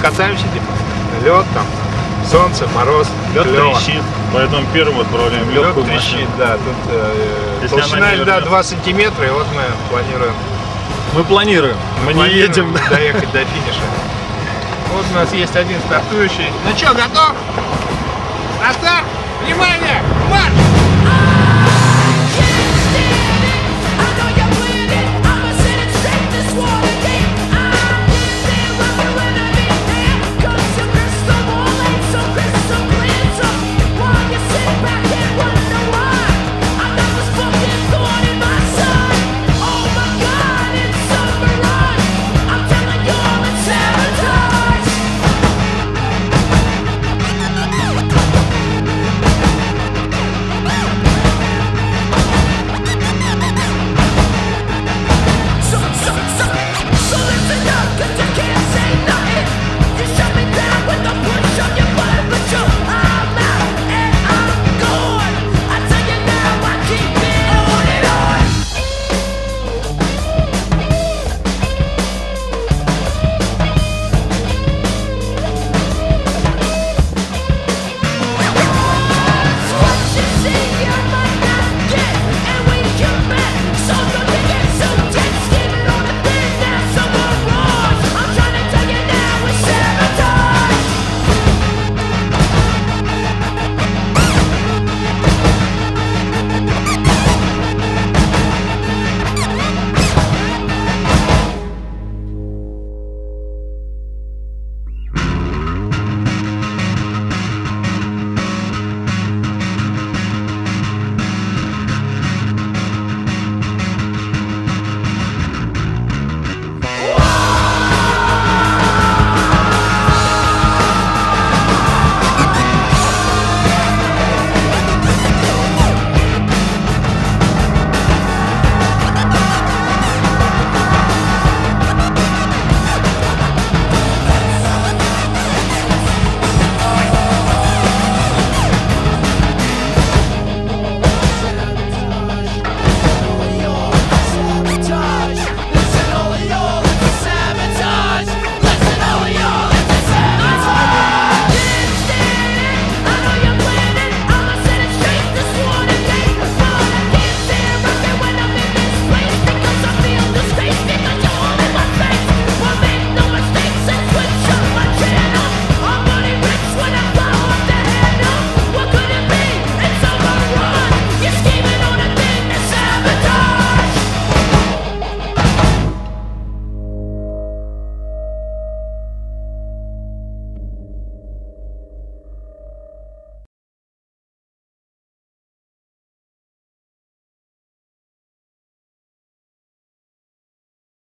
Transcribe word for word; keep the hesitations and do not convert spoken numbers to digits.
катаемся, лед там, солнце, мороз, лед клево. трещит, поэтому первым отправляем легкую Лед трещит, машину. да, тут э, толщина льда два сантиметра, и вот мы планируем. Мы планируем, мы, мы не едем. Доехать до финиша. Вот у нас есть один стартующий. Ну что, готов? На старт! Внимание!